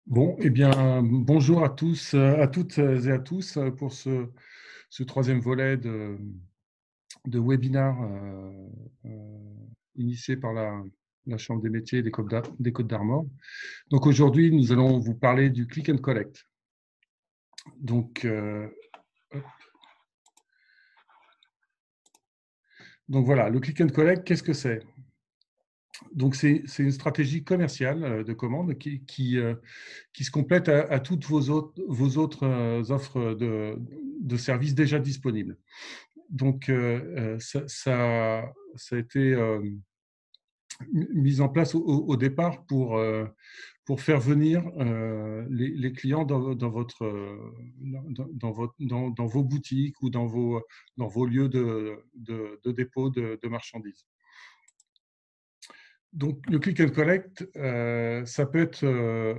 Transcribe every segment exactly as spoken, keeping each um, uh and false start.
Bon, eh bien, bonjour à tous, euh, à toutes et à tous euh, pour ce, ce troisième volet de, de webinaire euh, euh, initié par la, la Chambre des métiers des Côtes d'Ar- des Côtes d'Armor. Donc aujourd'hui, nous allons vous parler du click and collect. Donc, euh, hop. Donc voilà, le click and collect, qu'est-ce que c'est? Donc c'est c'est une stratégie commerciale euh, de commande qui, qui, euh, qui se complète à, à toutes vos autres, vos autres euh, offres de, de services déjà disponibles. Donc, euh, ça, ça, ça a été euh, mis en place au, au départ pour, euh, pour faire venir euh, les, les clients dans, dans, votre, dans, dans, votre, dans, dans vos boutiques ou dans vos, dans vos lieux de, de, de dépôt de, de marchandises. Donc, le click and collect, euh, ça peut être euh,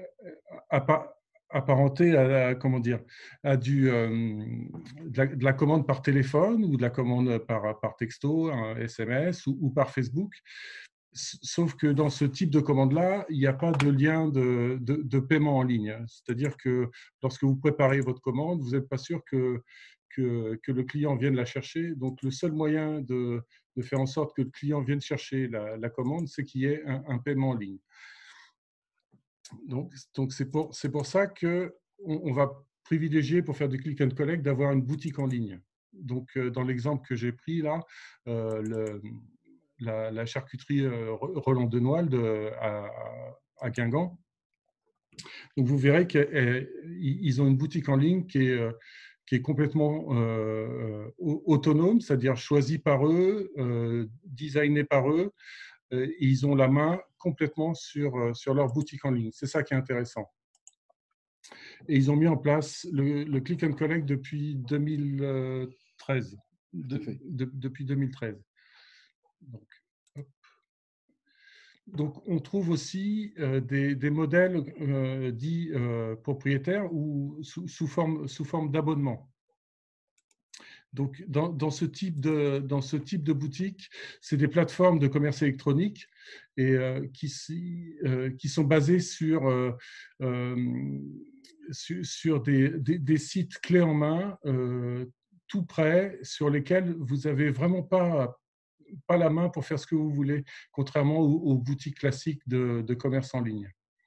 apparenté à, à, comment dire, à du, euh, de, la, de, la, commande par téléphone ou de la commande par, par texto, un S M S ou, ou par Facebook. Sauf que dans ce type de commande-là, il n'y a pas de lien de, de, de paiement en ligne. C'est-à-dire que lorsque vous préparez votre commande, vous n'êtes pas sûr que, que, que, le client vienne la chercher. Donc, le seul moyen de, de faire en sorte que le client vienne chercher la, la commande, c'est qu'il y ait un, un paiement en ligne. Donc, donc c'est pour, c'est pour ça qu'on on va privilégier, pour faire du click and collect, d'avoir une boutique en ligne. Donc, euh, dans l'exemple que j'ai pris là, euh, le, la, la charcuterie euh, Roland Denoil de, à, à Guingamp. Donc, vous verrez qu'ils ont une boutique en ligne qui est, qui est complètement euh, autonome, c'est-à-dire choisie par eux, euh, designée par eux. Et ils ont la main complètement sur, sur leur boutique en ligne. C'est ça qui est intéressant. Et ils ont mis en place le, le click and collect depuis deux mille treize. De, de, depuis deux mille treize. Donc, hop. Donc, on trouve aussi euh, des, des modèles euh, dits euh, propriétaires ou sous, sous forme, sous forme d'abonnement. Donc, dans, dans, ce type de, dans ce type de boutique, c'est des plateformes de commerce électronique et, euh, qui, euh, qui sont basées sur, euh, euh, sur, sur des, des, des sites clés en main, euh, tout prêts, sur lesquels vous n'avez vraiment pas, pas la main pour faire ce que vous voulez, contrairement aux, aux boutiques classiques de, de commerce en ligne.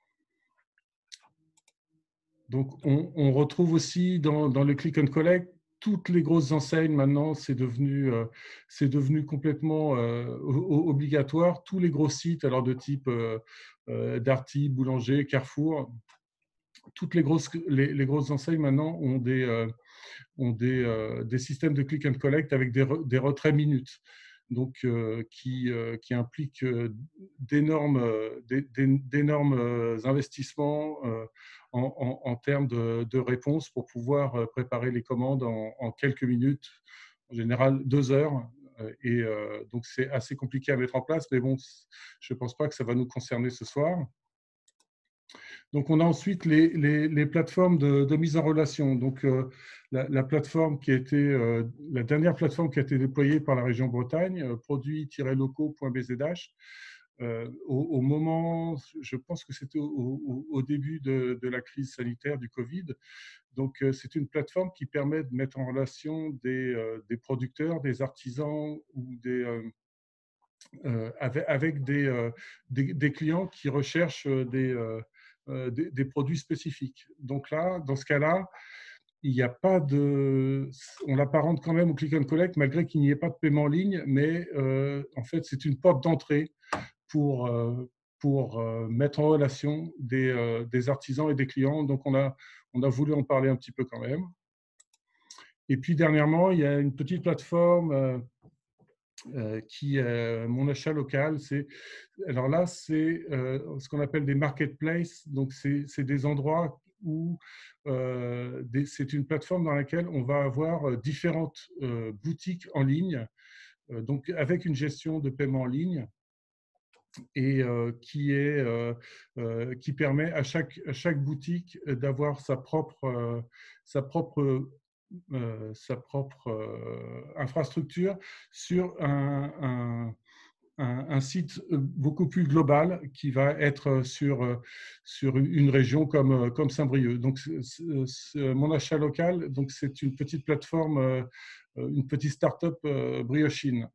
Donc, on, on retrouve aussi dans, dans le click and collect toutes les grosses enseignes. Maintenant, c'est devenu, euh, c'est devenu complètement euh, obligatoire. Tous les gros sites, alors de type euh, euh, Darty, Boulanger, Carrefour, toutes les grosses, les, les grosses enseignes maintenant ont des, euh, ont des, euh, des systèmes de click and collect avec des, re, des retraits minutes. Donc, euh, qui, euh, qui implique euh, d'énormes, euh, d'énormes euh, investissements euh, en, en, en, termes de, de réponse pour pouvoir préparer les commandes en, en quelques minutes, en général deux heures. Et euh, donc, c'est assez compliqué à mettre en place, mais bon, je ne pense pas que ça va nous concerner ce soir. Donc, on a ensuite les, les, les plateformes de, de mise en relation. Donc, euh, la, la, plateforme qui a été, euh, la dernière plateforme qui a été déployée par la région Bretagne, euh, produits tiret locaux point b z h, euh, au, au moment, je pense que c'était au, au, au début de, de la crise sanitaire du Covid. Donc, euh, c'est une plateforme qui permet de mettre en relation des, euh, des producteurs, des artisans ou des... Euh, euh, avec, avec des, euh, des, des clients qui recherchent des... Euh, Euh, des, des produits spécifiques. Donc là, dans ce cas-là, il n'y a pas de... On l'apparente quand même au click and collect, malgré qu'il n'y ait pas de paiement en ligne, mais euh, en fait, c'est une porte d'entrée pour, euh, pour euh, mettre en relation des, euh, des artisans et des clients. Donc, on a, on a voulu en parler un petit peu quand même. Et puis, dernièrement, il y a une petite plateforme euh, euh, qui est mon achat local. C'est, alors là, c'est euh, ce qu'on appelle des marketplaces. Donc, c'est des endroits où euh, c'est une plateforme dans laquelle on va avoir différentes euh, boutiques en ligne, euh, donc avec une gestion de paiement en ligne et euh, qui, est, euh, euh, qui permet à chaque, à chaque boutique d'avoir sa propre, euh, sa propre Euh, sa propre euh, infrastructure sur un, un, un, un site beaucoup plus global qui va être sur, sur une région comme, comme Saint-Brieuc. Donc, c est, c est, mon achat local, donc c'est une petite plateforme, une petite start-up briochine.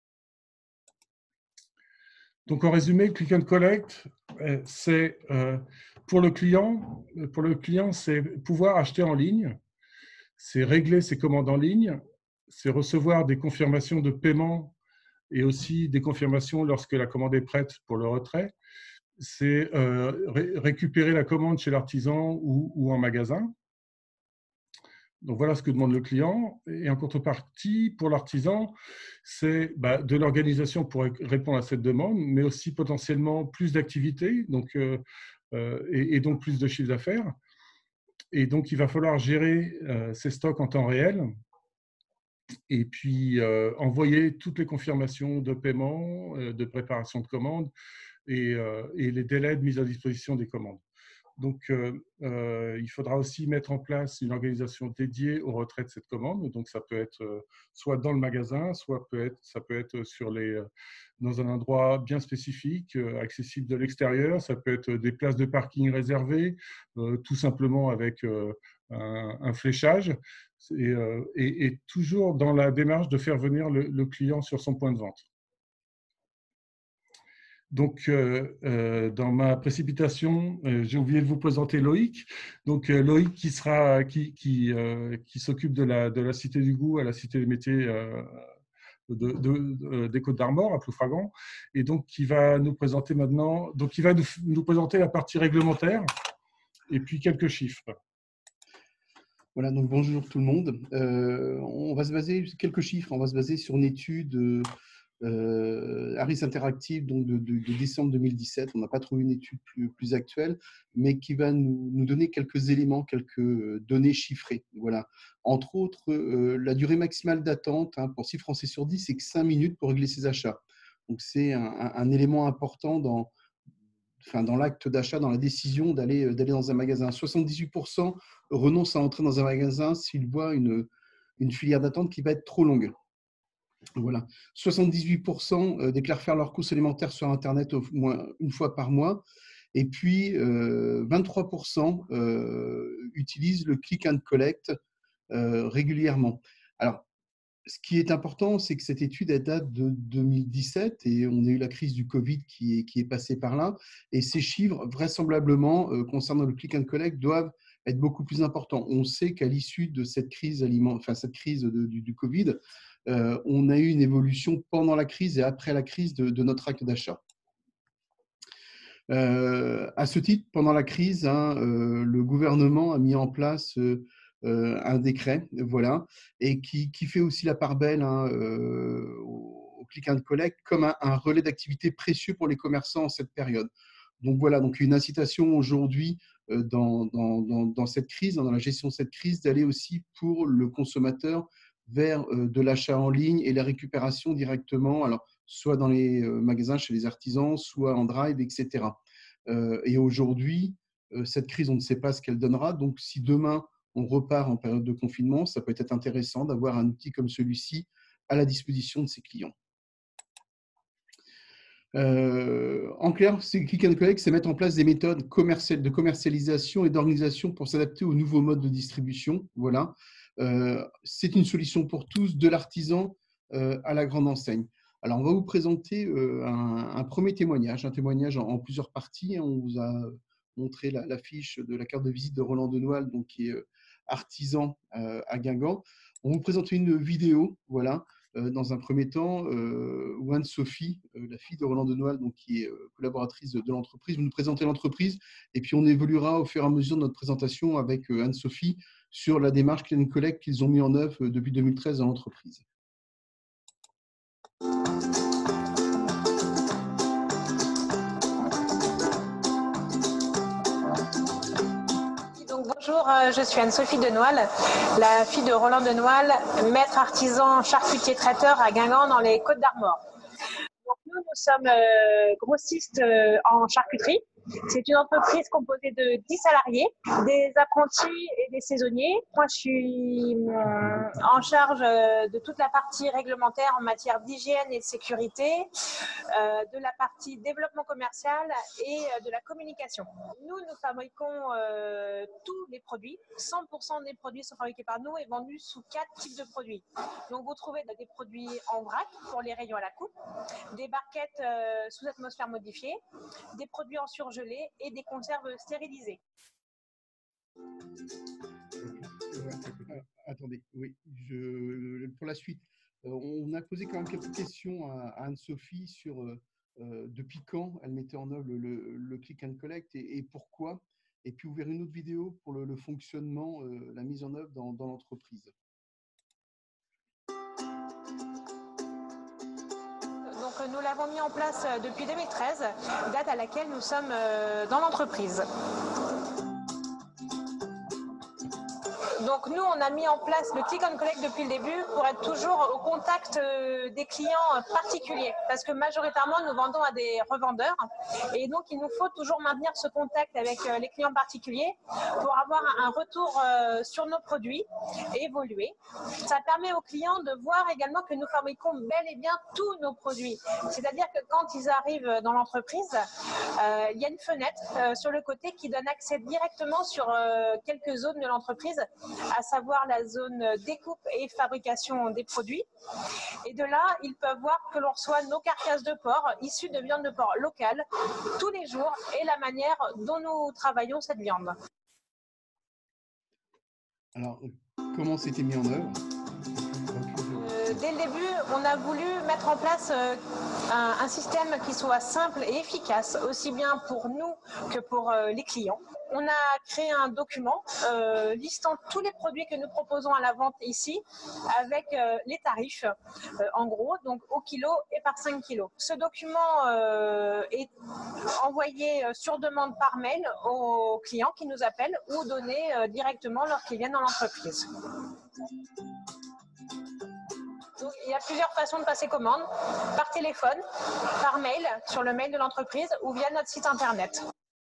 Donc, en résumé, Click and Collect, c'est pour le client, pour le client, c'est pouvoir acheter en ligne, c'est régler ses commandes en ligne, c'est recevoir des confirmations de paiement et aussi des confirmations lorsque la commande est prête pour le retrait. C'est euh, ré récupérer la commande chez l'artisan ou, ou en magasin. Donc voilà ce que demande le client. Et en contrepartie, pour l'artisan, c'est bah, de l'organisation pour répondre à cette demande, mais aussi potentiellement plus d'activités donc, euh, euh, et, et donc plus de chiffre d'affaires. Et donc, il va falloir gérer euh, ces stocks en temps réel et puis euh, envoyer toutes les confirmations de paiement, euh, de préparation de commande et, euh, et les délais de mise à disposition des commandes. Donc, euh, euh, il faudra aussi mettre en place une organisation dédiée au retrait de cette commande. Donc, ça peut être euh, soit dans le magasin, soit peut être, ça peut être sur les, euh, dans un endroit bien spécifique, euh, accessible de l'extérieur. Ça peut être des places de parking réservées, euh, tout simplement avec euh, un, un fléchage. Et, euh, et, et toujours dans la démarche de faire venir le, le client sur son point de vente. Donc, euh, euh, dans ma précipitation, euh, j'ai oublié de vous présenter Loïc. Donc, euh, Loïc qui sera, qui, qui, euh, qui s'occupe de la, de la Cité du Goût à la Cité des Métiers euh, de, de, de, des Côtes d'Armor à Ploufragan, et donc qui va nous présenter maintenant. Donc, il va nous, nous présenter la partie réglementaire et puis quelques chiffres. Voilà, donc bonjour tout le monde. Euh, on va se baser quelques chiffres. On va se baser sur une étude. Euh, Euh, Harris Interactive donc de, de, de décembre deux mille dix-sept. On n'a pas trouvé une étude plus, plus actuelle, mais qui va nous, nous donner quelques éléments, quelques données chiffrées. Voilà. Entre autres, euh, la durée maximale d'attente hein, pour six Français sur dix, c'est que cinq minutes pour régler ses achats. Donc, c'est un, un, un élément important dans, enfin, dans l'acte d'achat, dans la décision d'aller d'aller dans un magasin. soixante-dix-huit pour cent renoncent à entrer dans un magasin s'ils voient une, une filière d'attente qui va être trop longue. Voilà. soixante-dix-huit pour cent déclarent faire leurs courses alimentaires sur Internet au moins une fois par mois. Et puis, euh, vingt-trois pour cent euh, utilisent le click and collect euh, régulièrement. Alors, ce qui est important, c'est que cette étude elle date de deux mille dix-sept et on a eu la crise du Covid qui est, qui est passée par là. Et ces chiffres, vraisemblablement, euh, concernant le click and collect, doivent être beaucoup plus importants. On sait qu'à l'issue de cette crise, aliment, enfin, cette crise de, du, du Covid, euh, on a eu une évolution pendant la crise et après la crise de, de notre acte d'achat. Euh, à ce titre, pendant la crise, hein, euh, le gouvernement a mis en place euh, euh, un décret, voilà, et qui, qui fait aussi la part belle hein, euh, au click and collect comme un, un relais d'activité précieux pour les commerçants en cette période. Donc voilà, donc une incitation aujourd'hui euh, dans, dans, dans, dans cette crise, dans la gestion de cette crise, d'aller aussi pour le consommateur vers euh, de l'achat en ligne et la récupération directement, alors soit dans les euh, magasins chez les artisans, soit en drive, et cetera. Euh, et aujourd'hui, euh, cette crise, on ne sait pas ce qu'elle donnera. Donc, si demain, on repart en période de confinement, ça peut être intéressant d'avoir un outil comme celui-ci à la disposition de ses clients. Euh, en clair, c'est Click and Collect, c'est mettre en place des méthodes commerciales, de commercialisation et d'organisation pour s'adapter aux nouveaux modes de distribution. Voilà. Euh, c'est une solution pour tous, de l'artisan euh, à la grande enseigne. Alors, on va vous présenter euh, un, un premier témoignage, un témoignage en, en plusieurs parties. On vous a montré la, la fiche de la carte de visite de Roland Denoal, donc qui est euh, artisan euh, à Guingamp. On vous présente une vidéo, voilà. Dans un premier temps, euh, où Anne-Sophie, euh, la fille de Roland Denoal, donc qui est euh, collaboratrice de, de l'entreprise, va nous présenter l'entreprise et puis on évoluera au fur et à mesure de notre présentation avec euh, Anne-Sophie sur la démarche Click and Collect qu'ils ont mis en œuvre euh, depuis deux mille treize dans l'entreprise. Bonjour, je suis Anne-Sophie Denoal, la fille de Roland Denoal, maître artisan charcutier traiteur à Guingamp dans les Côtes d'Armor. Donc nous, nous sommes euh, grossistes euh, en charcuterie C'est une entreprise composée de dix salariés, des apprentis et des saisonniers. Moi, je suis euh, en charge euh, de toute la partie réglementaire en matière d'hygiène et de sécurité, euh, de la partie développement commercial et euh, de la communication. Nous, nous fabriquons euh, tous les produits. cent pour cent des produits sont fabriqués par nous et vendus sous quatre types de produits. Donc, vous trouvez des produits en vrac pour les rayons à la coupe, des barquettes euh, sous atmosphère modifiée, des produits en surgelé et des conserves stérilisées. Attendez, oui, je, pour la suite, on a posé quand même quelques questions à, à Anne-Sophie sur euh, depuis quand elle mettait en œuvre le, le, le click and collect et, et pourquoi. Et puis, vous verrez une autre vidéo pour le, le fonctionnement, euh, la mise en œuvre dans, dans l'entreprise. Donc, nous l'avons mis en place depuis deux mille treize, date à laquelle nous sommes dans l'entreprise. Donc nous, on a mis en place le click and collect depuis le début pour être toujours au contact des clients particuliers. Parce que majoritairement, nous vendons à des revendeurs. Et donc, il nous faut toujours maintenir ce contact avec les clients particuliers pour avoir un retour sur nos produits et évoluer. Ça permet aux clients de voir également que nous fabriquons bel et bien tous nos produits. C'est-à-dire que quand ils arrivent dans l'entreprise, euh, il y a une fenêtre euh, sur le côté qui donne accès directement sur euh, quelques zones de l'entreprise, à savoir la zone découpe et fabrication des produits. Et de là, ils peuvent voir que l'on reçoit nos carcasses de porc issues de viande de porc locale tous les jours et la manière dont nous travaillons cette viande. Alors, comment c'était mis en œuvre ? euh, Dès le début, on a voulu mettre en place euh, un, un système qui soit simple et efficace, aussi bien pour nous que pour euh, les clients. On a créé un document euh, listant tous les produits que nous proposons à la vente ici, avec euh, les tarifs, euh, en gros, donc au kilo et par cinq kilos. Ce document euh, est envoyé sur demande par mail aux clients qui nous appellent ou donné euh, directement lorsqu'ils viennent dans l'entreprise. Donc, il y a plusieurs façons de passer commande, par téléphone, par mail, sur le mail de l'entreprise ou via notre site internet.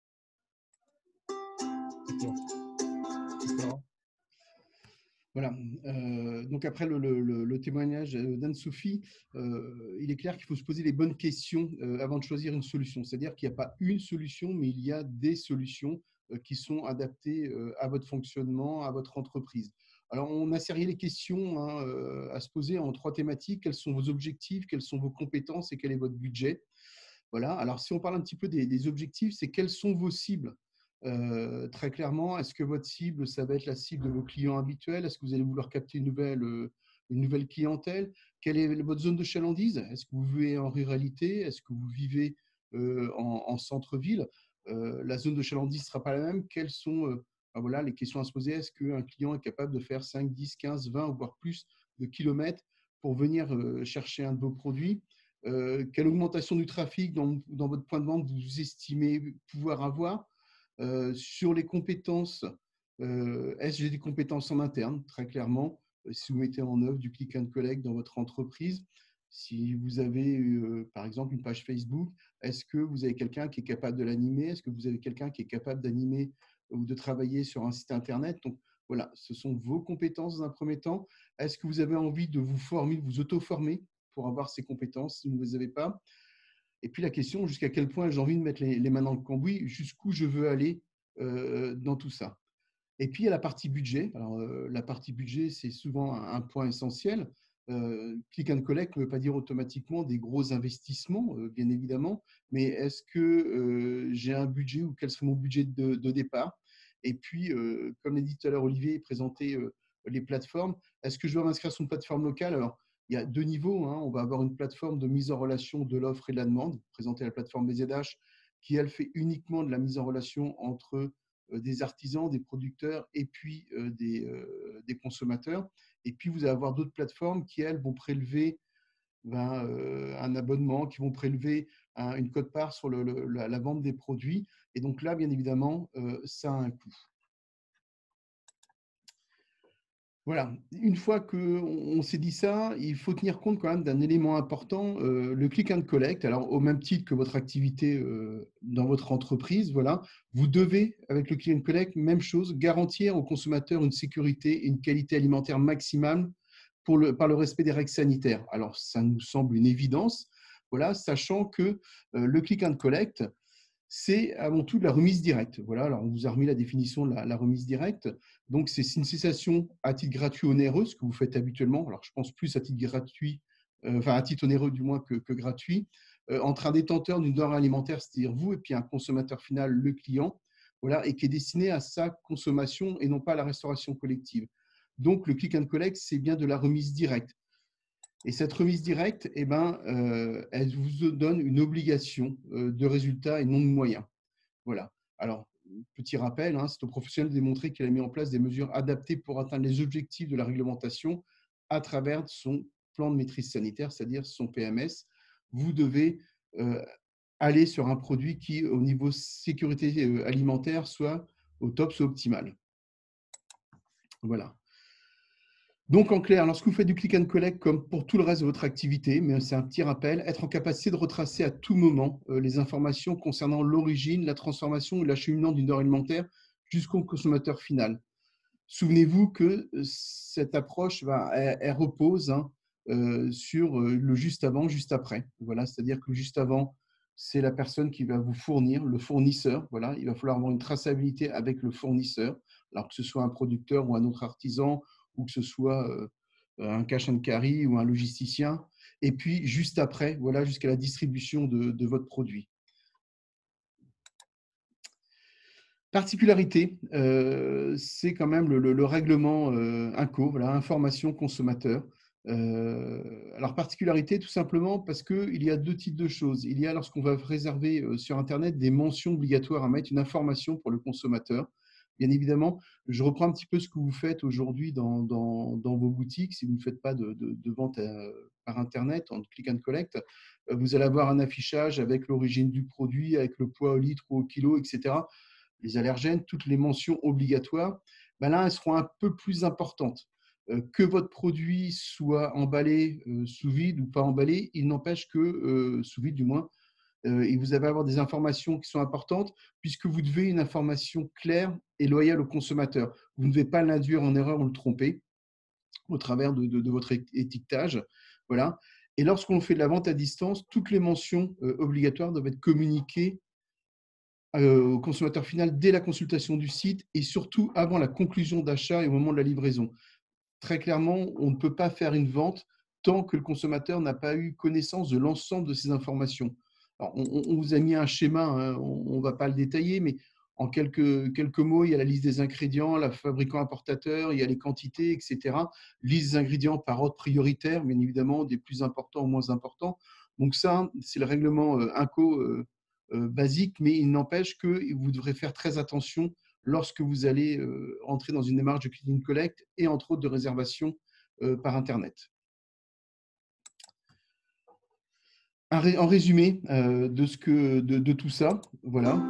Voilà. Euh, donc après le, le, le témoignage d'Anne-Sophie, euh, il est clair qu'il faut se poser les bonnes questions euh, avant de choisir une solution. C'est-à-dire qu'il n'y a pas une solution, mais il y a des solutions euh, qui sont adaptées euh, à votre fonctionnement, à votre entreprise. Alors, on a serré les questions hein, euh, à se poser en trois thématiques. Quels sont vos objectifs, quelles sont vos compétences et quel est votre budget? Voilà. Alors, si on parle un petit peu des, des objectifs, c'est quelles sont vos cibles? Euh, très clairement, est-ce que votre cible, ça va être la cible de vos clients habituels? Est-ce que vous allez vouloir capter une nouvelle, euh, une nouvelle clientèle? Quelle est votre zone de chalandise? Est-ce que vous vivez en ruralité? Est-ce que vous vivez euh, en, en centre-ville? euh, La zone de chalandise ne sera pas la même. Quelles sont euh, ben voilà, les questions à se poser? Est-ce qu'un client est capable de faire cinq, dix, quinze, vingt ou voire plus de kilomètres pour venir euh, chercher un de vos produits? euh, Quelle augmentation du trafic dans, dans votre point de vente vous estimez pouvoir avoir? Euh, sur les compétences, euh, est-ce que j'ai des compétences en interne, très clairement, euh, si vous mettez en œuvre du click and collect dans votre entreprise? Si vous avez, euh, par exemple, une page Facebook, est-ce que vous avez quelqu'un qui est capable de l'animer? Est-ce que vous avez quelqu'un qui est capable d'animer ou de travailler sur un site Internet? Donc, voilà, ce sont vos compétences dans un premier temps. Est-ce que vous avez envie de vous former, de vous auto-former pour avoir ces compétences si vous ne les avez pas? Et puis la question, jusqu'à quel point j'ai envie de mettre les, les mains dans le cambouis, jusqu'où je veux aller euh, dans tout ça. Et puis il y a la partie budget. Alors euh, la partie budget, c'est souvent un, un point essentiel. Euh, click and collect ne veut pas dire automatiquement des gros investissements, euh, bien évidemment, mais est-ce que euh, j'ai un budget ou quel serait mon budget de, de départ? Et puis, euh, comme l'a dit tout à l'heure Olivier, présenter euh, les plateformes. Est-ce que je dois m'inscrire sur une plateforme locale? Alors, il y a deux niveaux. Hein. On va avoir une plateforme de mise en relation de l'offre et de la demande, présentée à la plateforme B Z H, qui, elle, fait uniquement de la mise en relation entre euh, des artisans, des producteurs et puis euh, des, euh, des consommateurs. Et puis, vous allez avoir d'autres plateformes qui, elles, vont prélever ben, euh, un abonnement, qui vont prélever un, une quote-part sur le, le, la, la vente des produits. Et donc là, bien évidemment, euh, ça a un coût. Voilà, une fois qu'on s'est dit ça, il faut tenir compte quand même d'un élément important, euh, le click and collect. Alors, au même titre que votre activité euh, dans votre entreprise, voilà, vous devez, avec le click and collect, même chose, garantir aux consommateurs une sécurité et une qualité alimentaire maximale pour le, par le respect des règles sanitaires. Alors, ça nous semble une évidence, voilà, sachant que euh, le click and collect, c'est avant tout de la remise directe. Voilà, alors on vous a remis la définition de la, la remise directe. Donc, c'est une cessation à titre gratuit onéreux, ce que vous faites habituellement. Alors, je pense plus à titre gratuit, euh, enfin à titre onéreux du moins que, que gratuit, euh, entre un détenteur d'une denrée alimentaire, c'est-à-dire vous, et puis un consommateur final, le client, voilà, et qui est destiné à sa consommation et non pas à la restauration collective. Donc, le click and collect, c'est bien de la remise directe. Et cette remise directe, eh ben, euh, elle vous donne une obligation euh, de résultat et non de moyens. Voilà. Alors, petit rappel, hein, c'est au professionnel de démontrer qu'il a mis en place des mesures adaptées pour atteindre les objectifs de la réglementation à travers son plan de maîtrise sanitaire, c'est-à-dire son P M S. Vous devez euh, aller sur un produit qui, au niveau sécurité euh, alimentaire, soit au top, soit optimal. Voilà. Donc, en clair, lorsque vous faites du click and collect, comme pour tout le reste de votre activité, mais c'est un petit rappel, être en capacité de retracer à tout moment euh, les informations concernant l'origine, la transformation et l'acheminement d'une denrée alimentaire jusqu'au consommateur final. Souvenez-vous que euh, cette approche, va, elle, elle repose hein, euh, sur euh, le juste avant, juste après. Voilà, c'est-à-dire que le juste avant, c'est la personne qui va vous fournir, le fournisseur. Voilà, il va falloir avoir une traçabilité avec le fournisseur, alors que ce soit un producteur ou un autre artisan, ou que ce soit euh, un cash and carry ou un logisticien. Et puis, juste après, voilà, jusqu'à la distribution de, de votre produit. Particularité, euh, c'est quand même le, le, le règlement euh, INCO, voilà, information consommateur. Euh, alors, particularité, tout simplement parce qu'il y a deux types de choses. Il y a, lorsqu'on va réserver euh, sur Internet, des mentions obligatoires à mettre, une information pour le consommateur. Bien évidemment, je reprends un petit peu ce que vous faites aujourd'hui dans, dans, dans vos boutiques. Si vous ne faites pas de, de, de vente à, par Internet, en click and collect, vous allez avoir un affichage avec l'origine du produit, avec le poids au litre ou au kilo, et cetera. Les allergènes, toutes les mentions obligatoires, ben là, elles seront un peu plus importantes. Euh, que votre produit soit emballé euh, sous vide ou pas emballé, il n'empêche que, euh, sous vide du moins, euh, et vous allez avoir des informations qui sont importantes puisque vous devez une information claire et loyale au consommateur. Vous ne devez pas l'induire en erreur ou le tromper au travers de, de, de votre étiquetage. Voilà. Et lorsqu'on fait de la vente à distance, toutes les mentions euh, obligatoires doivent être communiquées au consommateur final dès la consultation du site et surtout avant la conclusion d'achat et au moment de la livraison. Très clairement, on ne peut pas faire une vente tant que le consommateur n'a pas eu connaissance de l'ensemble de ces informations. Alors, on, on vous a mis un schéma, hein, on ne va pas le détailler, mais en quelques, quelques mots, il y a la liste des ingrédients, la fabricant importateur, il y a les quantités, et cetera. Liste des ingrédients par ordre prioritaire, bien évidemment, des plus importants aux moins importants. Donc ça, c'est le règlement euh, INCO euh, euh, basique, mais il n'empêche que vous devrez faire très attention lorsque vous allez euh, entrer dans une démarche de click and collect et entre autres de réservation euh, par Internet. Un, en résumé euh, de, ce que, de, de tout ça, voilà.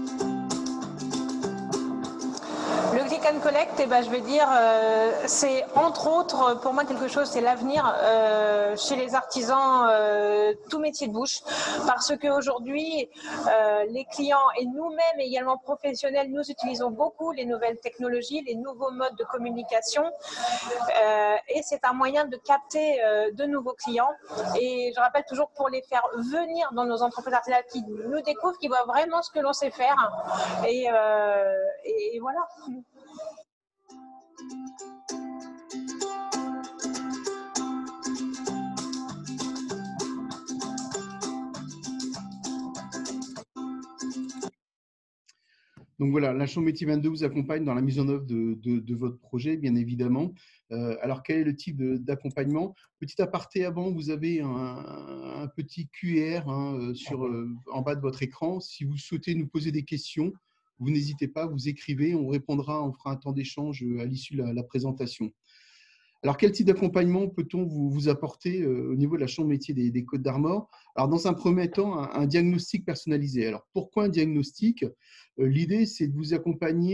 Le click and collect, eh ben, je vais dire, euh, c'est entre autres pour moi quelque chose, c'est l'avenir euh, chez les artisans, euh, tout métier de bouche, parce qu'aujourd'hui, euh, les clients et nous-mêmes également professionnels, nous utilisons beaucoup les nouvelles technologies, les nouveaux modes de communication, euh, et c'est un moyen de capter euh, de nouveaux clients. Et je rappelle toujours pour les faire venir dans nos entreprises artisanales qui nous découvrent, qui voient vraiment ce que l'on sait faire, et, euh, et, et voilà. Donc voilà, la Chambre métier vingt-deux vous accompagne dans la mise en œuvre de, de, de votre projet, bien évidemment. Euh, alors, quel est le type d'accompagnement? Petit aparté avant, vous avez un, un petit Q R hein, sur, euh, en bas de votre écran. Si vous souhaitez nous poser des questions, vous n'hésitez pas, vous écrivez, on répondra, on fera un temps d'échange à l'issue de la, la présentation. Alors, quel type d'accompagnement peut-on vous, vous apporter euh, au niveau de la Chambre métier des, des Côtes d'Armor? Alors, dans un premier temps, un, un diagnostic personnalisé. Alors, pourquoi un diagnostic? euh, L'idée, c'est de vous accompagner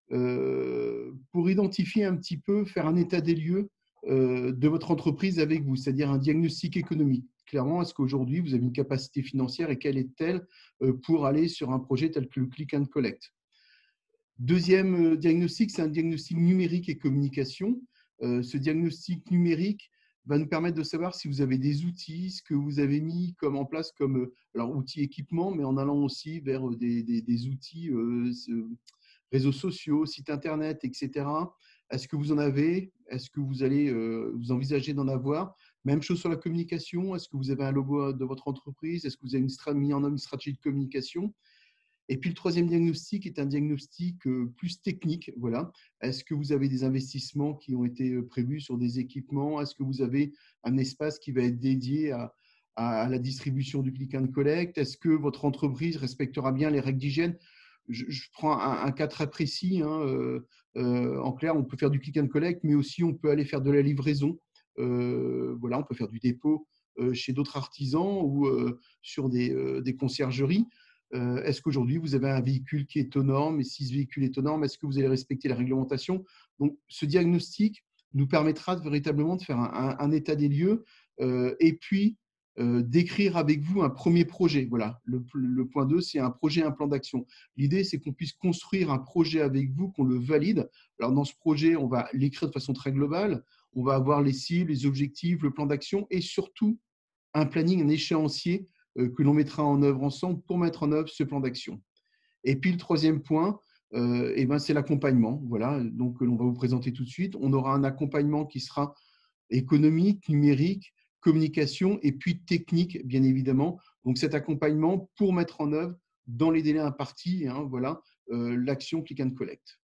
euh, pour identifier un petit peu, faire un état des lieux euh, de votre entreprise avec vous, c'est-à-dire un diagnostic économique. Clairement, est-ce qu'aujourd'hui, vous avez une capacité financière et quelle est-elle euh, pour aller sur un projet tel que le Click and Collect? Deuxième diagnostic, c'est un diagnostic numérique et communication. Euh, ce diagnostic numérique va nous permettre de savoir si vous avez des outils, ce que vous avez mis comme en place comme alors, outils équipement, mais en allant aussi vers des, des, des outils euh, réseaux sociaux, sites internet, et cetera. Est-ce que vous en avez? Est-ce que vous allez euh, vous envisagez d'en avoir? Même chose sur la communication. Est-ce que vous avez un logo de votre entreprise? Est-ce que vous avez une, mis en œuvre une stratégie de communication? Et puis le troisième diagnostic est un diagnostic plus technique. Voilà. Est-ce que vous avez des investissements qui ont été prévus sur des équipements? Est-ce que vous avez un espace qui va être dédié à, à la distribution du click and collect? Est-ce que votre entreprise respectera bien les règles d'hygiène? je, je prends un, un cas très précis. Hein, euh, euh, en clair, on peut faire du click and collect, mais aussi on peut aller faire de la livraison. Euh, voilà, on peut faire du dépôt euh, chez d'autres artisans ou euh, sur des, euh, des conciergeries. Euh, est-ce qu'aujourd'hui, vous avez un véhicule qui est aux normes? Et si ce véhicule est aux normes, est-ce que vous allez respecter la réglementation? Donc, ce diagnostic nous permettra de, véritablement de faire un, un, un état des lieux euh, et puis euh, d'écrire avec vous un premier projet. Voilà, le, le point deux, c'est un projet, un plan d'action. L'idée, c'est qu'on puisse construire un projet avec vous, qu'on le valide. Alors, dans ce projet, on va l'écrire de façon très globale. On va avoir les cibles, les objectifs, le plan d'action et surtout un planning, un échéancier que l'on mettra en œuvre ensemble pour mettre en œuvre ce plan d'action. Et puis le troisième point, euh, eh ben, c'est l'accompagnement. Voilà, donc l'on va vous présenter tout de suite. On aura un accompagnement qui sera économique, numérique, communication et puis technique, bien évidemment. Donc cet accompagnement pour mettre en œuvre dans les délais impartis, hein, voilà, euh, l'action Click and Collect.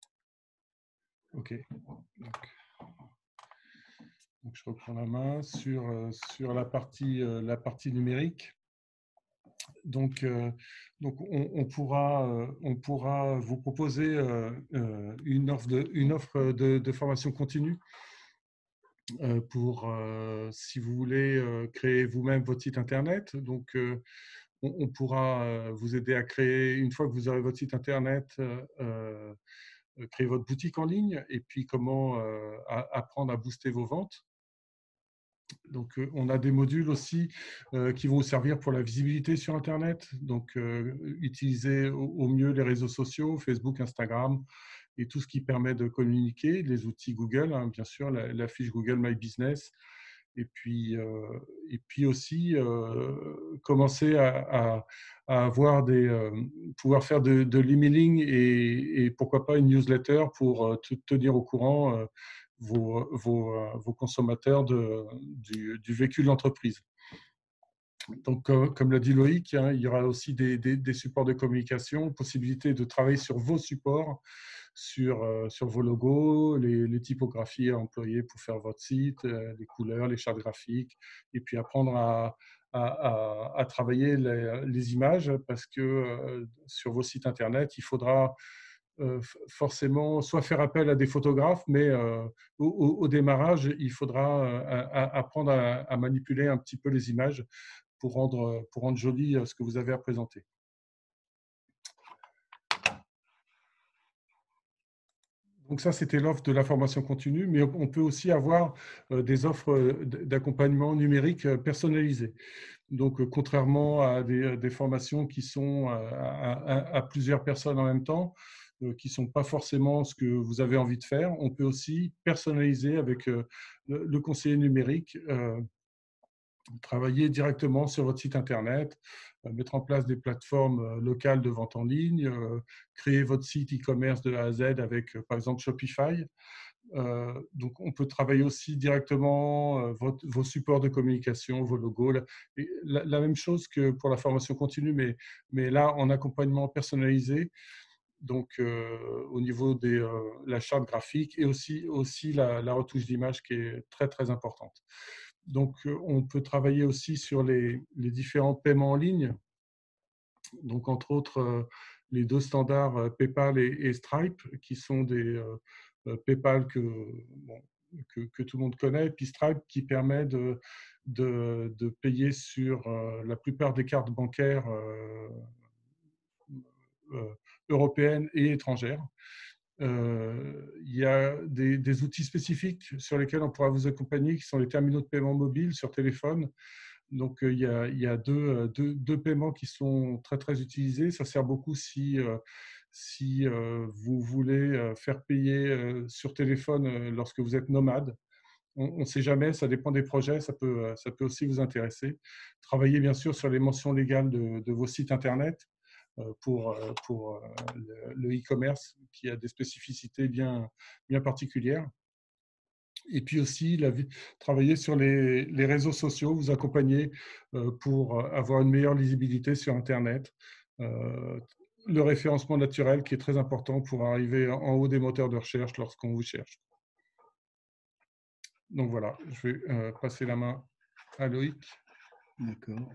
Ok. Donc, donc je reprends la main sur, sur la, partie, la partie numérique. Donc, euh, donc on, on, pourra, euh, on pourra vous proposer euh, une offre de, une offre de, de formation continue euh, pour, euh, si vous voulez, euh, créer vous-même votre site Internet. Donc, euh, on, on pourra euh, vous aider à créer, une fois que vous aurez votre site Internet, euh, créer votre boutique en ligne et puis comment euh, à, apprendre à booster vos ventes. Donc, euh, on a des modules aussi euh, qui vont vous servir pour la visibilité sur Internet. Donc, euh, utiliser au, au mieux les réseaux sociaux, Facebook, Instagram et tout ce qui permet de communiquer, les outils Google, hein, bien sûr, la, la fiche Google My Business. Et puis, euh, et puis aussi euh, commencer à, à, à avoir des, euh, pouvoir faire de, de l'emailing et, et pourquoi pas une newsletter pour euh, te tenir au courant euh, vos, vos, vos consommateurs de, du, du vécu de l'entreprise. Donc, euh, comme l'a dit Loïc, hein, il y aura aussi des, des, des supports de communication, possibilité de travailler sur vos supports, sur, euh, sur vos logos, les, les typographies à employer pour faire votre site, euh, les couleurs, les chartes graphiques, et puis apprendre à, à, à, à travailler les, les images parce que euh, sur vos sites Internet, il faudra euh, forcément soit faire appel à des photographes, mais euh, au, au, démarrage, il faudra euh, à, apprendre à, à manipuler un petit peu les images pour rendre, pour rendre joli ce que vous avez à présenter. Donc ça, c'était l'offre de la formation continue, mais on peut aussi avoir des offres d'accompagnement numérique personnalisées. Donc, contrairement à des, des formations qui sont à, à, à plusieurs personnes en même temps, qui ne sont pas forcément ce que vous avez envie de faire, on peut aussi personnaliser avec le, le conseiller numérique, euh, travailler directement sur votre site Internet, mettre en place des plateformes locales de vente en ligne, créer votre site e-commerce de A à Z avec, par exemple, Shopify. Euh, donc, on peut travailler aussi directement euh, votre, vos supports de communication, vos logos. La, la, la même chose que pour la formation continue, mais, mais là, en accompagnement personnalisé. Donc, euh, au niveau de euh, la charte graphique et aussi, aussi la, la retouche d'image qui est très, très importante. Donc, on peut travailler aussi sur les, les différents paiements en ligne. Donc, entre autres, les deux standards PayPal et, et Stripe, qui sont des euh, PayPal que, bon, que, que tout le monde connaît, puis Stripe qui permet de, de, de payer sur euh, la plupart des cartes bancaires euh, euh, européennes et étrangères. Euh, il y a des, des outils spécifiques sur lesquels on pourra vous accompagner, qui sont les terminaux de paiement mobile sur téléphone. Donc, euh, il y a, il y a deux, deux, deux paiements qui sont très, très utilisés. Ça sert beaucoup si, euh, si euh, vous voulez faire payer euh, sur téléphone euh, lorsque vous êtes nomade. On ne sait jamais, ça dépend des projets, ça peut, ça peut aussi vous intéresser. Travaillez bien sûr sur les mentions légales de, de vos sites Internet euh, pour, pour euh, le e-commerce qui a des spécificités bien, bien particulières. Et puis aussi, la, travailler sur les, les réseaux sociaux, vous accompagner euh, pour avoir une meilleure lisibilité sur Internet. Euh, le référencement naturel qui est très important pour arriver en haut des moteurs de recherche lorsqu'on vous cherche. Donc voilà, je vais euh, passer la main à Loïc. D'accord.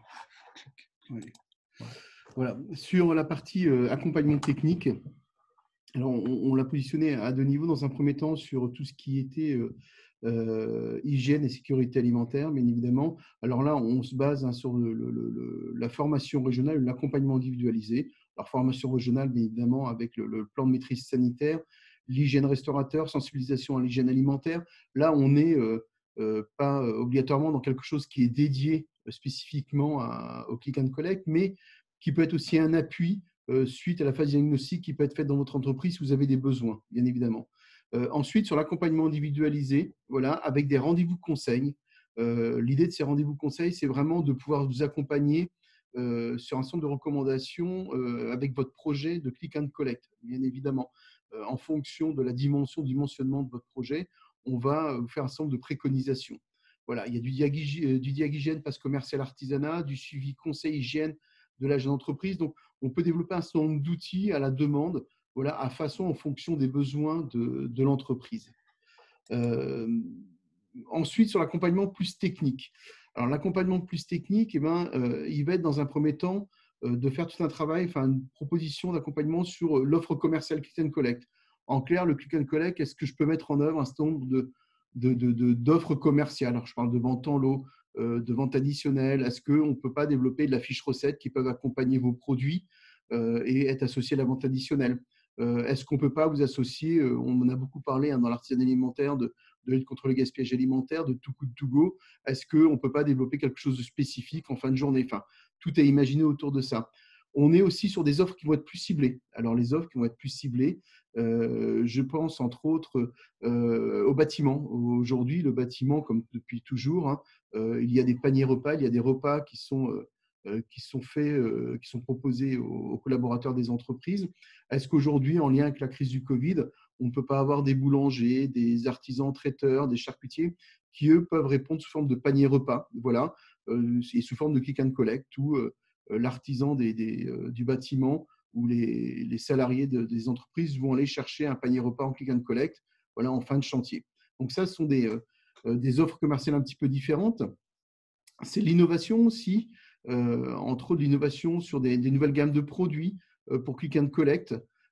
Oui. Voilà. Sur la partie euh, accompagnement technique, alors on, on l'a positionné à deux niveaux. Dans un premier temps, sur tout ce qui était euh, euh, hygiène et sécurité alimentaire, bien évidemment. Alors là, on se base hein, sur le, le, le, la formation régionale, l'accompagnement individualisé. Alors, formation régionale, bien évidemment, avec le, le plan de maîtrise sanitaire, l'hygiène restaurateur, sensibilisation à l'hygiène alimentaire. Là, on n'est euh, euh, pas obligatoirement dans quelque chose qui est dédié euh, spécifiquement à, au click and collect, mais qui peut être aussi un appui euh, suite à la phase diagnostique qui peut être faite dans votre entreprise si vous avez des besoins, bien évidemment. Euh, ensuite, sur l'accompagnement individualisé, voilà, avec des rendez-vous conseils. Euh, L'idée de ces rendez-vous conseils, c'est vraiment de pouvoir vous accompagner euh, sur un centre de recommandations euh, avec votre projet de click and collect, bien évidemment. Euh, en fonction de la dimension, du dimensionnement de votre projet, on va vous faire un certain nombre de préconisations. Voilà, il y a du diag, du diag hygiène, passe commercial artisanat, du suivi conseil hygiène de l'agent d'entreprise. Donc, on peut développer un certain nombre d'outils à la demande, voilà, à façon en fonction des besoins de, de l'entreprise. Euh, ensuite, sur l'accompagnement plus technique. Alors, l'accompagnement plus technique, eh ben, euh, il va être dans un premier temps euh, de faire tout un travail, enfin une proposition d'accompagnement sur l'offre commerciale Click and Collect. En clair, le Click and Collect, est-ce que je peux mettre en œuvre un certain nombre de, de, de, de, d'offres commerciales? Alors, je parle de vente en lot, euh, de vente additionnelle. Est-ce qu'on ne peut pas développer de la fiche recette qui peuvent accompagner vos produits euh, et être associés à la vente additionnelle? Euh, Est-ce qu'on ne peut pas vous associer, euh, on en a beaucoup parlé hein, dans l'artisanat alimentaire, de, de lutte contre le gaspillage alimentaire, de Too Good To Go. Est-ce qu'on ne peut pas développer quelque chose de spécifique en fin de journée? Enfin, tout est imaginé autour de ça. On est aussi sur des offres qui vont être plus ciblées. Alors, les offres qui vont être plus ciblées, euh, je pense entre autres euh, au bâtiment. Aujourd'hui, le bâtiment, comme depuis toujours, hein, euh, il y a des paniers repas, il y a des repas qui sont… Euh, qui sont faits, euh, qui sont proposés aux, aux collaborateurs des entreprises. Est-ce qu'aujourd'hui, en lien avec la crise du Covid, on ne peut pas avoir des boulangers, des artisans traiteurs, des charcutiers qui, eux, peuvent répondre sous forme de panier repas, voilà, euh, et sous forme de click and collect, où euh, l'artisan des, des, euh, du bâtiment ou les, les salariés de, des entreprises vont aller chercher un panier repas en click and collect, voilà, en fin de chantier. Donc ça, ce sont des, euh, des offres commerciales un petit peu différentes. C'est l'innovation aussi, euh, entre autres l'innovation sur des, des nouvelles gammes de produits euh, pour click and collect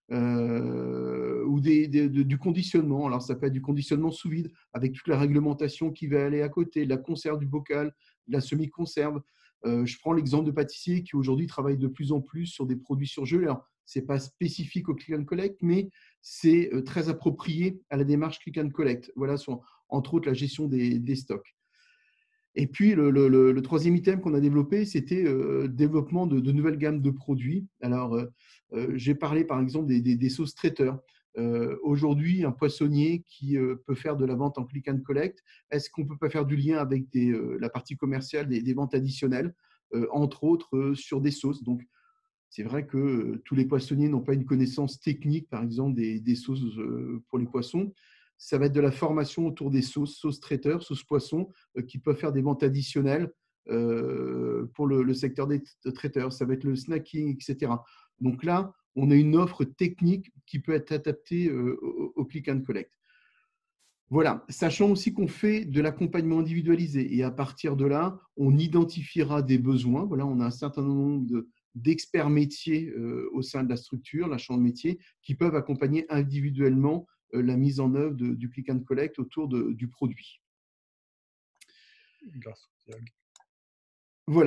euh, ou des, des, de, du conditionnement. Alors, ça peut être du conditionnement sous vide avec toute la réglementation qui va aller à côté, la conserve du bocal, la semi-conserve. Euh, je prends l'exemple de pâtissiers qui aujourd'hui travaillent de plus en plus sur des produits surgelés. Alors, ce n'est pas spécifique au click and collect, mais c'est très approprié à la démarche click and collect. Voilà, sur, entre autres, la gestion des, des stocks. Et puis, le, le, le troisième item qu'on a développé, c'était le euh, développement de, de nouvelles gammes de produits. Alors, euh, euh, j'ai parlé par exemple des, des, des sauces traiteurs. Euh, Aujourd'hui, un poissonnier qui euh, peut faire de la vente en click and collect, est-ce qu'on ne peut pas faire du lien avec des, euh, la partie commerciale des, des ventes additionnelles, euh, entre autres euh, sur des sauces? Donc, c'est vrai que euh, tous les poissonniers n'ont pas une connaissance technique, par exemple, des, des sauces euh, pour les poissons. Ça va être de la formation autour des sauces, sauces traiteurs, sauces poissons, euh, qui peuvent faire des ventes additionnelles euh, pour le, le secteur des traiteurs. Ça va être le snacking, et cetera. Donc là, on a une offre technique qui peut être adaptée euh, au, au click and collect. Voilà, sachant aussi qu'on fait de l'accompagnement individualisé et à partir de là, on identifiera des besoins. Voilà, on a un certain nombre de, d'experts métiers euh, au sein de la structure, la chambre de métier, qui peuvent accompagner individuellement euh, la mise en œuvre de, du click and collect autour de, du produit. Voilà.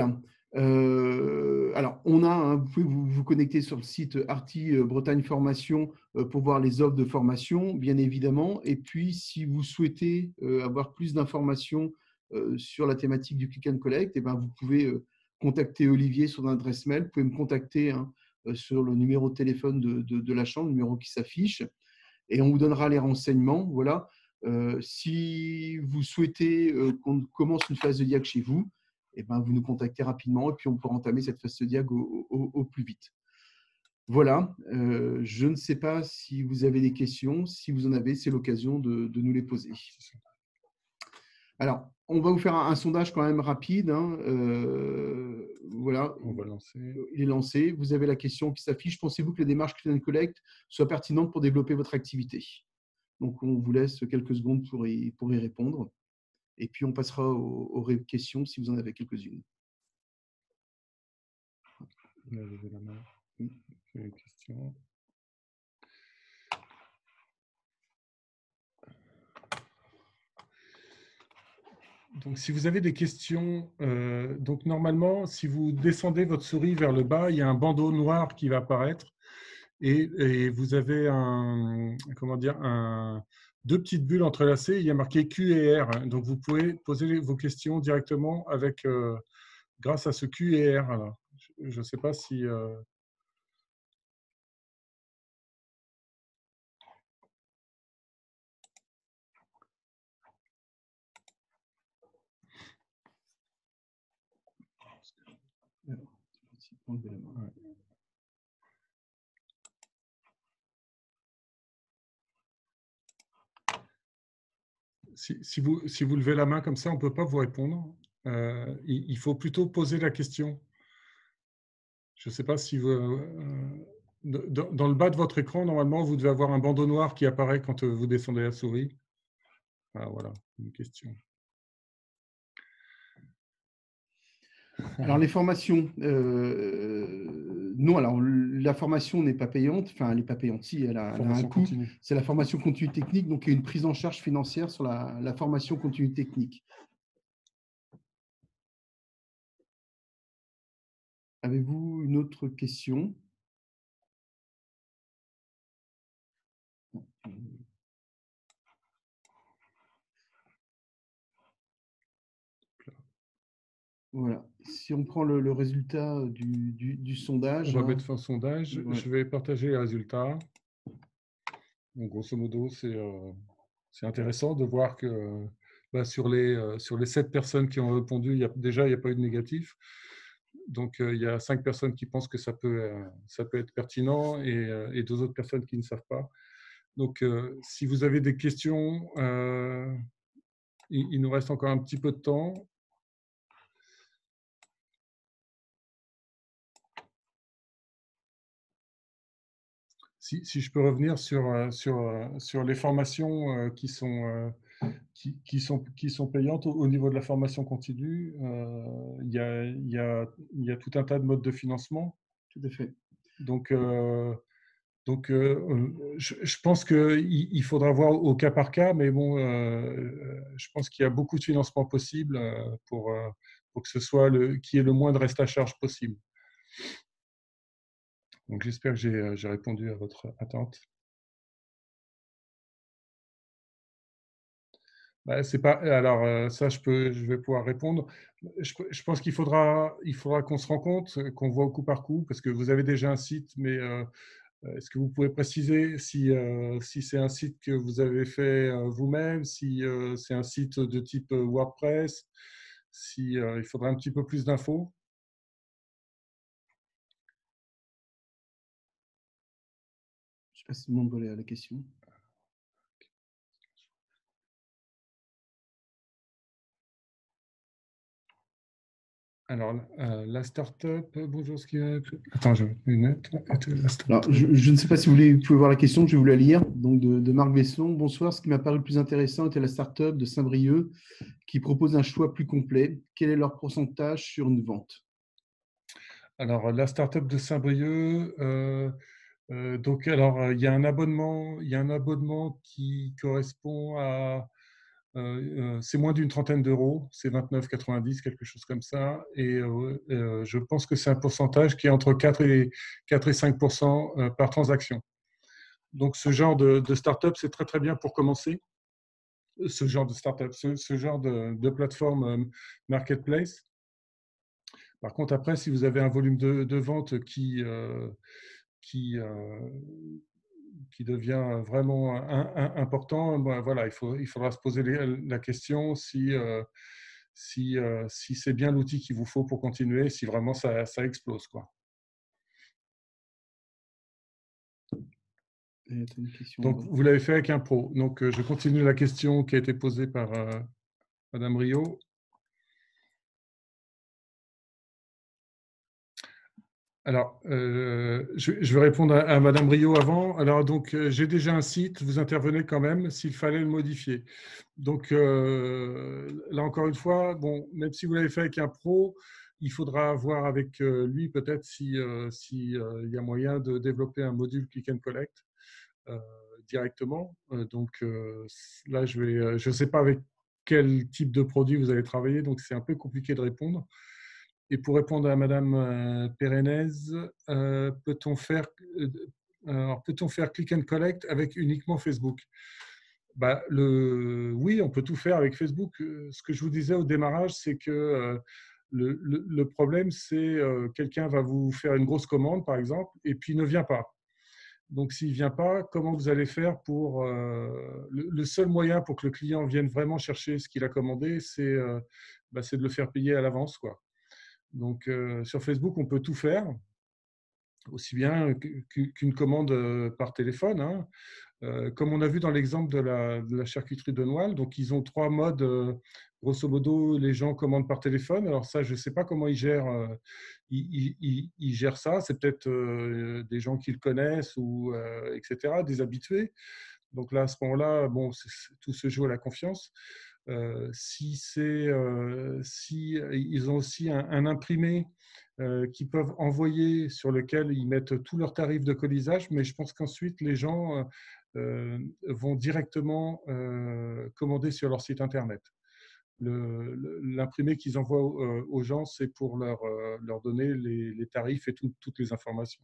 Euh, alors, on a, hein, vous pouvez vous, vous connecter sur le site Arti Bretagne Formation euh, pour voir les offres de formation, bien évidemment. Et puis, si vous souhaitez euh, avoir plus d'informations euh, sur la thématique du Click and Collect, eh ben, vous pouvez euh, contacter Olivier sur l'adresse mail. Vous pouvez me contacter hein, euh, sur le numéro de téléphone de, de, de la chambre, le numéro qui s'affiche, et on vous donnera les renseignements. Voilà. Euh, si vous souhaitez euh, qu'on commence une phase de diag chez vous, eh ben, vous nous contactez rapidement et puis on pourra entamer cette phase de diag au, au, au plus vite. Voilà, euh, je ne sais pas si vous avez des questions. Si vous en avez, c'est l'occasion de, de nous les poser. Alors, on va vous faire un, un sondage quand même rapide. Hein. Euh, voilà, On va lancer. Il est lancé. Vous avez la question qui s'affiche. Pensez-vous que les démarches Click and Collect soient pertinentes pour développer votre activité? Donc, on vous laisse quelques secondes pour y, pour y répondre. Et puis, on passera aux, aux questions si vous en avez quelques-unes. On a levé la main. Oui, j'ai une question. Donc, si vous avez des questions, euh, donc normalement, si vous descendez votre souris vers le bas, il y a un bandeau noir qui va apparaître et, et vous avez un, comment dire, un, deux petites bulles entrelacées. Il y a marqué Q et R. Donc, vous pouvez poser vos questions directement avec, euh, grâce à ce Q et R. Là. Je ne sais pas si… Euh, Ouais. Si, si, vous, si vous levez la main comme ça, on ne peut pas vous répondre. Euh, il, il faut plutôt poser la question. Je ne sais pas si vous… Euh, dans, dans le bas de votre écran, normalement, vous devez avoir un bandeau noir qui apparaît quand vous descendez la souris. Ah, voilà, une question. Alors, les formations, euh, non, alors la formation n'est pas payante, enfin, elle n'est pas payante, si, elle a, elle a un coût. C'est la formation continue technique, donc il y a une prise en charge financière sur la, la formation continue technique. Avez-vous une autre question? Voilà. Si on prend le, le résultat du, du, du sondage… On va hein, mettre fin au sondage. ouais. Je vais partager les résultats. Donc, grosso modo, c'est euh, intéressant de voir que bah, sur, les, euh, sur les sept personnes qui ont répondu, il y a, déjà, il n'y a pas eu de négatif. Donc, euh, il y a cinq personnes qui pensent que ça peut, euh, ça peut être pertinent et, euh, et deux autres personnes qui ne savent pas. Donc, euh, si vous avez des questions, euh, il, il nous reste encore un petit peu de temps. Si, si je peux revenir sur, sur, sur les formations qui sont, qui, qui sont, qui sont payantes au, au niveau de la formation continue, euh, il, y a, il, y a, il y a tout un tas de modes de financement. Tout à fait. Donc, euh, donc euh, je, je pense qu'il il faudra voir au cas par cas, mais bon, euh, je pense qu'il y a beaucoup de financements possibles pour, pour que ce soit le, qu'il y ait le moins de reste à charge possible. Donc, j'espère que j'ai répondu à votre attente. Bah, c'est pas, alors, ça, je, peux, je vais pouvoir répondre. Je, je pense qu'il faudra, il faudra qu'on se rende compte, qu'on voit au coup par coup, parce que vous avez déjà un site, mais euh, est-ce que vous pouvez préciser si, euh, si c'est un site que vous avez fait euh, vous-même, si euh, c'est un site de type WordPress, si, euh, il faudra un petit peu plus d'infos? Je ne sais pas si tout le monde voulait la question. Alors, euh, la start-up, bonjour, ce qui est… Attends, je vais mettre mes notes. Alors, je, je ne sais pas si vous, voulez, vous pouvez voir la question, je vais vous la lire. Donc, de, de Marc Besson. Bonsoir, ce qui m'a paru le plus intéressant était la start-up de Saint-Brieuc qui propose un choix plus complet. Quel est leur pourcentage sur une vente? Alors, la start-up de Saint-Brieuc, euh, euh, donc, alors, il y a un abonnement, il y a un abonnement qui correspond à… Euh, c'est moins d'une trentaine d'euros, c'est vingt-neuf quatre-vingt-dix, quelque chose comme ça. Et euh, euh, je pense que c'est un pourcentage qui est entre quatre et cinq pour cent par transaction. Donc, ce genre de, de start-up, c'est très, très bien pour commencer. Ce genre de start-up, ce, ce genre de, de plateforme marketplace. Par contre, après, si vous avez un volume de, de vente qui, euh, qui, euh, qui devient vraiment un, un, important, ben voilà, il, faut, il faudra se poser les, la question si, euh, si, euh, si c'est bien l'outil qu'il vous faut pour continuer, si vraiment ça, ça explose, quoi. Une question, Donc, vous l'avez fait avec un pro. Donc, je continue la question qui a été posée par euh, Madame Rio. Alors, euh, je, je vais répondre à, à Madame Rio avant. Alors, donc, euh, j'ai déjà un site, vous intervenez quand même s'il fallait le modifier. Donc, euh, là, encore une fois, bon, même si vous l'avez fait avec un pro, il faudra voir avec euh, lui peut-être si, euh, si euh, il y a moyen de développer un module Click and Collect euh, directement. Euh, donc, euh, là, je vais, je ne sais pas avec quel type de produit vous allez travailler, donc c'est un peu compliqué de répondre. Et pour répondre à Madame Pérenez, euh, peut-on faire, euh, peut-on faire click and collect avec uniquement Facebook? Bah, le, oui, on peut tout faire avec Facebook. Ce que je vous disais au démarrage, c'est que euh, le, le, le problème, c'est euh, quelqu'un va vous faire une grosse commande, par exemple, et puis il ne vient pas. Donc, s'il ne vient pas, comment vous allez faire pour… Euh, le, le seul moyen pour que le client vienne vraiment chercher ce qu'il a commandé, c'est euh, bah, de le faire payer à l'avance, quoi. Donc, euh, sur Facebook, on peut tout faire, aussi bien qu'une commande par téléphone, hein. Euh, comme on a vu dans l'exemple de la, de la charcuterie de Noël. Donc, ils ont trois modes. Euh, grosso modo, les gens commandent par téléphone. Alors ça, je ne sais pas comment ils gèrent, euh, ils, ils, ils gèrent ça. C'est peut-être euh, des gens qui le connaissent, ou, euh, et cetera, des habitués. Donc là, à ce moment-là, bon, tout se joue à la confiance. Euh, si, euh, si ils ont aussi un, un imprimé euh, qu'ils peuvent envoyer, sur lequel ils mettent tous leurs tarifs de colisage, mais je pense qu'ensuite les gens euh, vont directement euh, commander sur leur site internet. L'imprimé qu'ils envoient aux, aux gens, c'est pour leur, euh, leur donner les, les tarifs et tout, toutes les informations.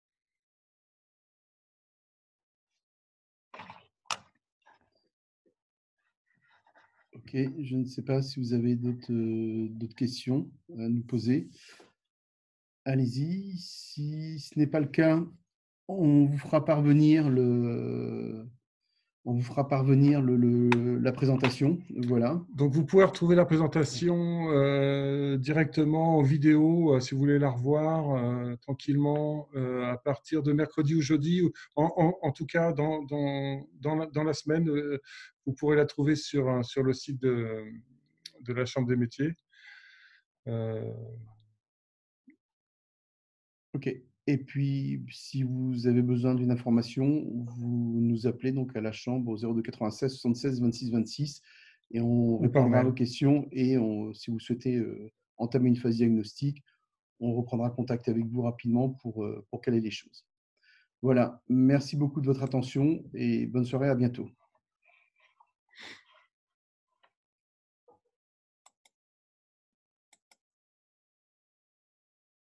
Ok, je ne sais pas si vous avez d'autres euh, d'autres questions à nous poser. Allez-y. Si ce n'est pas le cas, on vous fera parvenir le, on vous fera parvenir le, le, la présentation. Voilà. Donc, vous pouvez retrouver la présentation euh, directement en vidéo, euh, si vous voulez la revoir euh, tranquillement, euh, à partir de mercredi ou jeudi. En, en, en tout cas, dans, dans, dans, la, dans la semaine, euh, vous pourrez la trouver sur, sur le site de, de la Chambre des métiers. Euh... Ok. Et puis, si vous avez besoin d'une information, vous nous appelez donc à la Chambre au zéro deux quatre-vingt-seize soixante-seize vingt-six vingt-six et on répondra à vos questions. Et on, si vous souhaitez euh, entamer une phase diagnostique, on reprendra contact avec vous rapidement pour, euh, pour caler les choses. Voilà. Merci beaucoup de votre attention et bonne soirée. À bientôt.